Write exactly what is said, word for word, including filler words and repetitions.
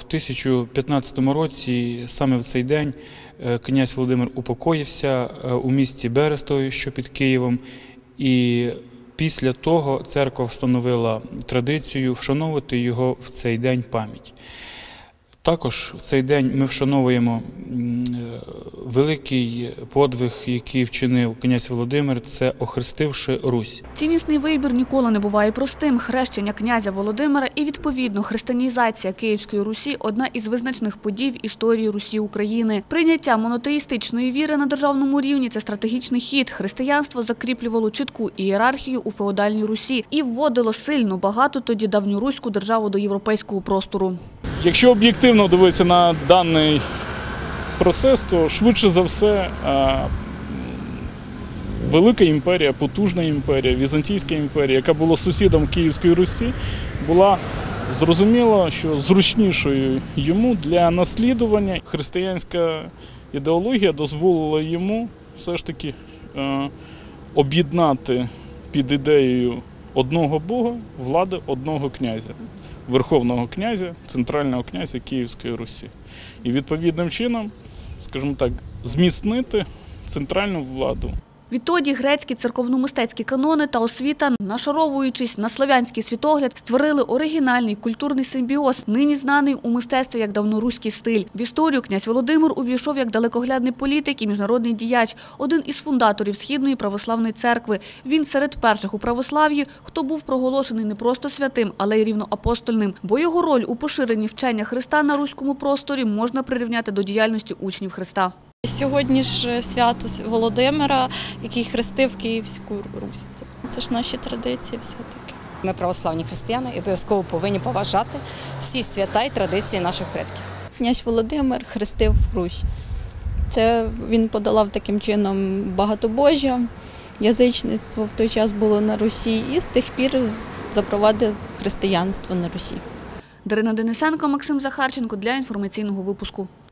тисяча п'ятнадцятому році, саме в цей день, князь Володимир упокоївся у місті Берестові, що під Києвом, і після того церква встановила традицію вшановувати його в цей день пам'ять. Також в цей день ми вшановуємо великий подвиг, який вчинив князь Володимир – це охрестивши Русь. Ціннісний вибір ніколи не буває простим. Хрещення князя Володимира і, відповідно, християнізація Київської Русі – одна із визначних подій в історії Русі України. Прийняття монотеїстичної віри на державному рівні – це стратегічний хід. Християнство закріплювало чітку ієрархію у феодальній Русі і вводило сильно багато тоді давньоруську державу до європейського простору. Якщо об'єктивно дивитися на даний процес, то швидше за все велика імперія, потужна імперія, Візантійська імперія, яка була сусідом Київської Русі, була зрозуміло, що зручнішою йому для наслідування. Християнська ідеологія дозволила йому все ж таки об'єднати під ідеєю одного Бога влади одного князя. Верховного князя, центрального князя Київської Русі. І відповідним чином, скажімо так, зміцнити центральну владу. Відтоді грецькі церковно-мистецькі канони та освіта, нашаровуючись на слов'янський світогляд, створили оригінальний культурний симбіоз, нині знаний у мистецтві як давноруський стиль. В історію князь Володимир увійшов як далекоглядний політик і міжнародний діяч, один із фундаторів Східної православної церкви. Він серед перших у православ'ї, хто був проголошений не просто святим, але й рівноапостольним, бо його роль у поширенні вчення Христа на руському просторі можна прирівняти до діяльності учнів Христа. Сьогодні ж свято Володимира, який хрестив Київську Русь. Це ж наші традиції все-таки. Ми православні християни і обов'язково повинні поважати всі свята і традиції наших предків. Князь Володимир хрестив Русь. Це він подолав таким чином багатобожжя, язичництво в той час було на Русі і з тих пір запровадив християнство на Русі. Дарина Денисенко, Максим Захарченко для інформаційного випуску.